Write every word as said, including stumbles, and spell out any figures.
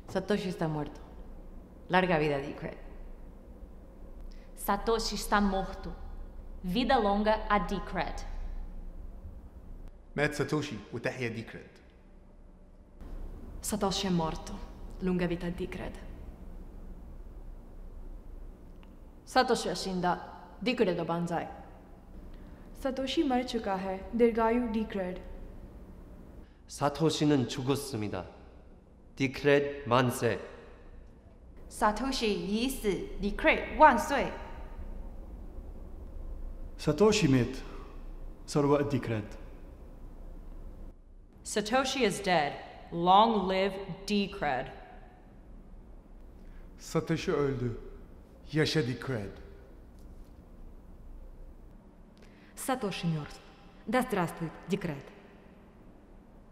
Satoshi está muerto. Larga vida, Decred. Satoshi está morto. Vida longa a Decred. مات ساتوشي وتحيا ديكريد. Satoshi è morto. Lunga vita a Decred. Satoshi è scinda. Decred o banzai. Satoshi मर चुका है. दीर्घायु Decred. 사토시는 죽었습니다. 디크렛 만세. Satoshi 已死 Decred 万岁 ساتوشي مات. صار وقت ديكريد. Satoshi is dead. Long live Decred. Satoshi öldü. Yaşa Decred. Satoshi мертв. Да здравствует Decred.